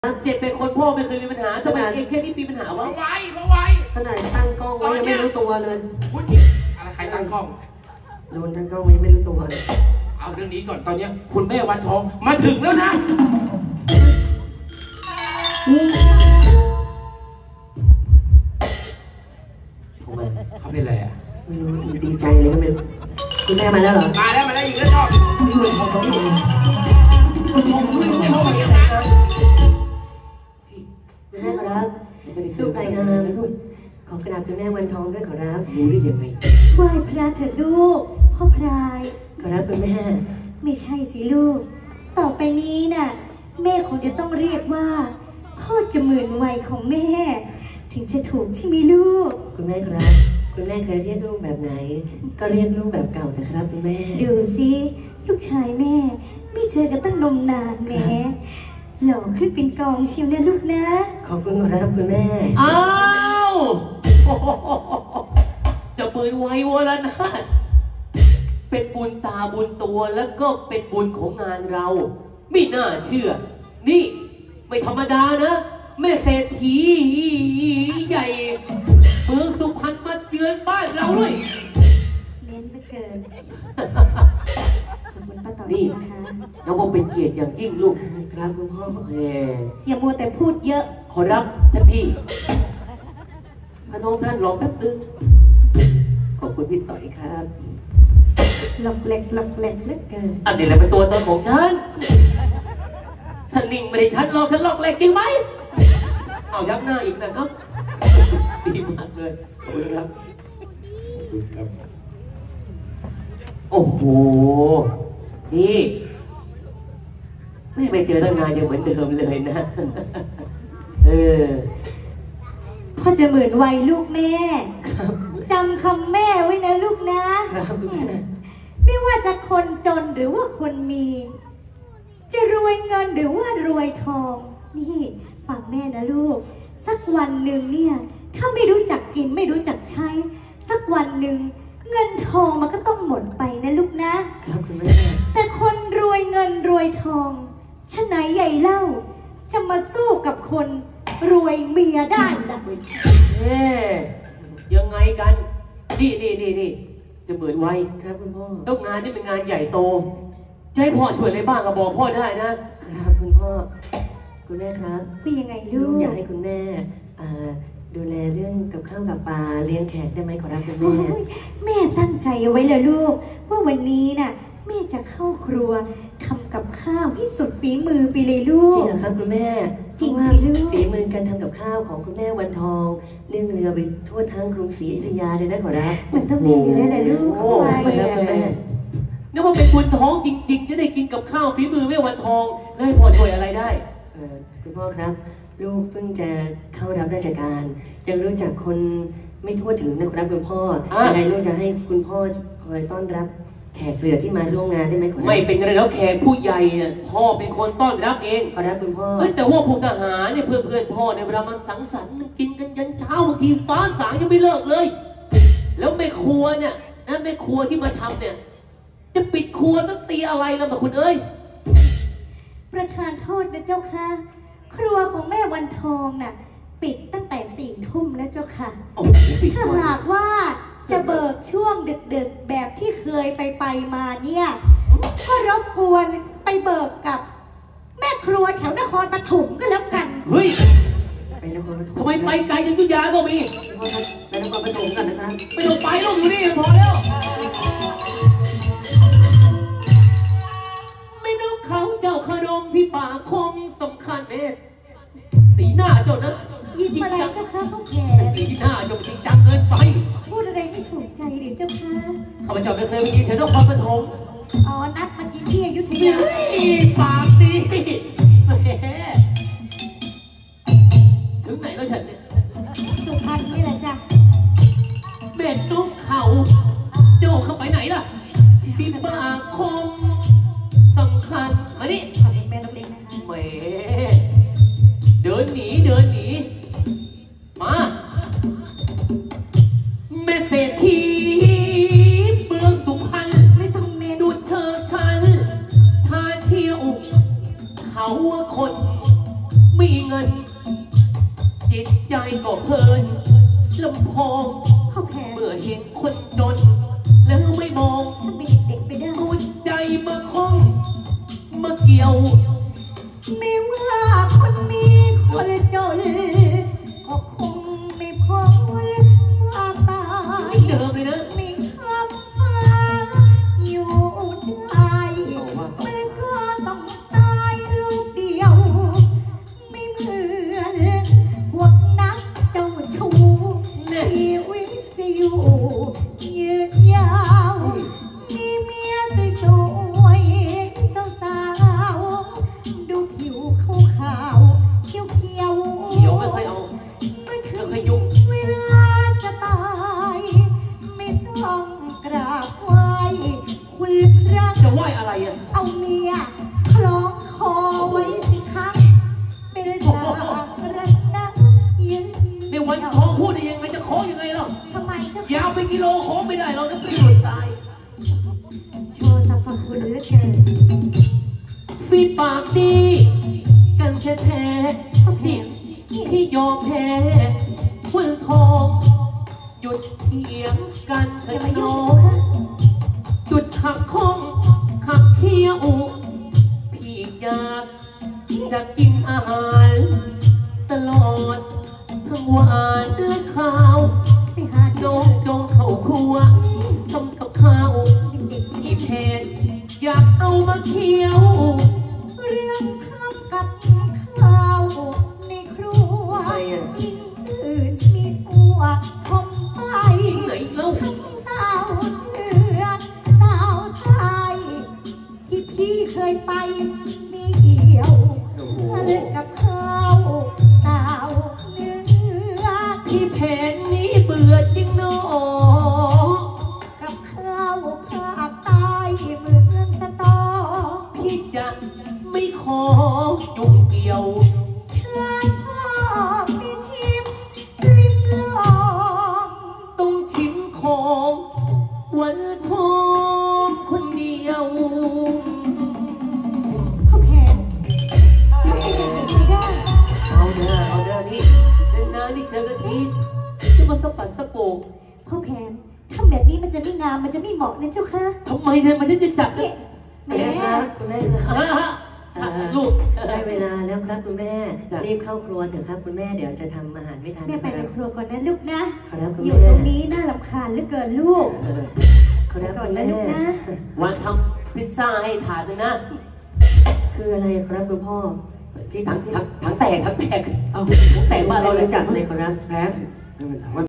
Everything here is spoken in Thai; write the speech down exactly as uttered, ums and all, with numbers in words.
เจ็บเป็นคนพ่อไม่เคยมีปัญหาทำไมเองแค่นี้มีปัญหาวะมาไว้มาไว้ขนาดตั้งกล้องไว้ยังไม่รู้ตัวเลยคุณอะไรใครตั้งกล้องโดนตั้งกล้องไว้ยังไม่รู้ตัวเลยเอาเรื่องนี้ก่อนตอนนี้คุณแม่วันทองมาถึงแล้วนะทำไมเขาเป็นอะไรอ่ะไม่รู้ดีใจเลยก็ไม่รู้คุณแม่มาแล้วเหรอมาแล้วมาแล้วอยู่แล้วชอบนี่เลยผมต้องอยู่คุณแม่มาเยอะนะคุณแม่ขอรับลูกรายงานขอกระดาษคุณแม่วันทองด้วยขอรับรู้ได้ยังไงไหว้พระเถิดลูกพ่อพรายขอรับคุณแม่ไม่ใช่สิลูกต่อไปนี้น่ะแม่คงจะต้องเรียกว่าพ่อจะหมื่นวัยของแม่ถึงจะถูกใช่ไหมลูกคุณแม่ครับคุณแม่เคยเรียกลูกแบบไหนก็เรียกลูกแบบเก่าแต่ครับคุณแม่ดูสิลูกชายแม่ไม่เจอกันตั้งนมนานแม่หล่อขึ้นเป็นกองเชียวนะลูกนะขอบคุณครับคุณแม่อ้าวจะปืนไว้วรนาถเป็นบุญตาบุญตัวแล้วก็เป็นบุญของงานเราไม่น่าเชื่อนี่ไม่ธรรมดานะแม่เศรษฐีใหญ่เมืองสุพรรณมาเยือนบ้านเราเลยเน้นเหลือเกินนี่น้องบอกเป็นเกียรติอย่างยิ่งลูกครับคุณพ่อเฮ้อย่ามัวแต่พูดเยอะขอรับท่านพี่พระน้องท่านรอแป๊บนึงขอบคุณพี่ต่อยครับหลอกแหลกหลอกแหลกเหลือเกินอันนี้แหละเป็นตัวตนของฉันท่านนิ่งไม่ได้ฉันหลอกฉันหลอกแหลกจริงไหมเอายักหน้าอีกนะก็ดีมากเลยขอบคุณครับโอ้โหนี่ไม่ไปเจอตั้งนานยังเหมือนเดิมเลยนะเออพ่อจะหมื่นวัยลูกแม่จำคำแม่ไว้นะลูกนะไม่ว่าจะคนจนหรือว่าคนมีจะรวยเงินหรือว่ารวยทองนี่ฟังแม่นะลูกสักวันหนึ่งเนี่ยถ้าไม่รู้จักกินไม่รู้จักใช้สักวันหนึ่งเงินทองมันก็ต้องหมดไปนะลูกนะครับคุณแม่แต่คนรวยเงินรวยทองฉะไหนใหญ่เล่าจะมาสู้กับคนรวยเมียได้ล่ะเอ๊ยังไงกันนี่นี่นี่นี่จะเหมือนไว้ครับคุณพ่อต้องงานนี่เป็นงานใหญ่โตจะให้พ่อช่วยอะไรบ้างก็บอกพ่อได้นะครับคุณพ่อคุณแม่ครับเป็นยังไงลูกอยากให้คุณแม่ดูแลเรื่องกับข้าวกับปลาเลี้ยงแขกได้ไหมขอรับคุณแม่แม่ตั้งใจเอาไว้เลยลูกว่าวันนี้น่ะแม่จะเข้าครัวทำกับข้าวที่สุดฝีมือไปเลยลูกจริงเหรอครับคุณแม่จริงสิลูกฝีมือการทำกับข้าวของคุณแม่วันทองเรื่องเรือไปทั่วทั้งกรุงศรีอยุธยาเลยนะขอรับมันต้องดีแล้วแหละลูกโอ้ไม่แล้วคุณแม่นึกว่าเป็นบุญท้องจริงๆจะได้กินกับข้าวฝีมือแม่วันทองแล้วให้พ่อช่วยอะไรได้คุณพ่อครับลูกเพิ่งจะเข้ารับราชการยังรู้จักคนไม่ทั่วถึงนะครับคุณพ่อยังไงลูกจะให้คุณพ่อคอยต้อนรับแขกเรือที่มาร่วมงานได้ไหมครับไม่เป็นไรแล้วแขกผู้ใหญ่พ่อเป็นคนต้อนรับเองขอรับคุณพ่อเฮ้ยแต่ว่าพวกทหารเนี่ยเพื่อนเพื่อนพ่อเนี่ยเวลามันสังสรรค์มันกินกันยันเช้าบางทีฟ้าสางยังไม่เลิกเลยแล้วแม่ครัวเนี่ยนะแม่ครัวที่มาทำเนี่ยจะปิดครัวต้องตีอะไรแล้วมาคุณเอ้ยประธานโทษนะเจ้าค่ะครัวของแม่วันทองน่ะปิดตั้งแต่สี่ทุ่มแล้วเจ้าค่ะถ้าหากว่าจะเบิกช่วงดึกๆแบบที่เคยไปไปมาเนี่ยก็รบกวนไปเบิกกับแม่ครัวแถวนครปฐมก็แล้วกันเฮ้ยไปนครปฐมทำไมไปไกลถึงอยุธยาก็มีไปนครปฐมกันนะครับไปลงไปลงอยู่นี่พอแล้วไม่นึกเขาเจ้าขนมพี่ป่าคงสำคัญเนตสีหน้าเจ้านะยิ้มอะไรเจ้าค่ะพ่อแก่สีหน้าเจ้าจริงจังเกินไปพูดอะไรไม่ถูกใจหรือเจ้าค่ะข้าพเจ้าไม่เคยไปกินแถวนครปฐมอ๋อนัดมากินที่อยุธยาปากดีแหมถึงไหนแล้วฉันเนี่ยสุพรรณนี่แหละจ้ะเบ็ดนกเขาเจ้าเข้าไปไหนล่ะพี่ป่าคงสำคัญมาดิแม่น้องเล็กนะคะแหมเดินหนีเดินหนีมาแม่เศรษฐีเมืองสุพรรณไม่ต้องเมนูดูเชิดชันชาเที่ยวเขาคนเงิน จิตใจก็เพลินลำพองพ่อแผนเมื่อเห็นคนจน แล้วไม่มองถ้าเป็นเด็กๆไปได้เอาใจมาคล้อง มาเกี่ยวไม่ว่าคนมีคนจนก็คงไม่พ้นความตายเดิมเลยนะมีคำฟ้าอยู่ได้มันก็ต้องตายลูกเดียว ไม่เหมือนพวกนักเจ้าชู้ชีวิตจะอยู่ยืนยาวมีเมียสวยๆสาวๆดูผิวขาวๆเขียวๆเขียวไม่ค่อยเอาไม่เคไม่ยค่อยยุ่งเวลาจะตาย ไม่ต้องกราบไหว้คุณพระจะไหวอะไรอ่ะเอาเมียคล้องคอไว้สิครับเป็นสากรัตนะยืนในวันท้องพูดได้ยังไงจะคล้องยังไงล่ะทำไมเจ้ายาวเป็นกิโลคล้องไม่ได้เราจะไปหลุดตายโชว์สรรพคุณเหลือเกินฟีปากดีกันแท้แท้ๆพี่พี่ยอมแพ้วันทองหยุดเถียงกันเถอย่าอะมาน้ยุ่องงงค่ะหยุดขับข้องขับเคี้ยว พี่อยากจะกินอาหารตลอด ทั้งหวานและข้าวไปหาน้น้ออง งจงเข้าครัวทำกับข้าวเด็กพี่เพนอยากเอามาเคี้ยวๆเรื่องคำกับข้าวในครัวทำไมอะยิ่งอื่นมีตัวคมไปไหนเล่าทั้งสาวเหนือสาวใต้ที่พี่เคยไปมีเอี่ยวโอ้โหเลือกกับข้าวสาวเหนือพี่เพนนี้เบื่อจริงเนาะกับข้าวภาคใต้เมืองสตอพี่จะไม่ขอยุ่งเกี่ยวเชิญพ่อไปชิมลิ้มลองต้องชิมของวันทองคนเดียวพ่อแผนทำไมจะเป็นไม่ได้เอาเด้อเอาเด้อนี่นานๆนี่เจอกันทีจะมาสะปัดสะโปกพ่อแผนทำแบบนี้มันจะไม่งามมันจะไม่เหมาะนะเจ้าค่ะทำไมเนี่ยมันถึงจะจับเนี่ยแหมแม่ครับคุณแม่ครับอ่าฮะอ่ะลูกได้เวลาแล้วครับคุณแม่รีบเข้าครัวเถอะครับคุณแม่เดี๋ยวจะทำอาหารไม่ทันแม่นะไปคในรับครัวก่อนนะลูกนะครับคุณอยู่แม่ตรงนี้น่ารำคาญเหลือเกินลูกเออครับก่อนคุณนะแม่ลูกนะวันทำพิซซ่าให้ถาดหนึงนะคืออะไรครับคุณพ่อพี่ทั้ทั้งงทั้งทั้งแตกทั้งแตกเอาทั้งแตกบ้านเราเลยรู้จักเลยครับแพ้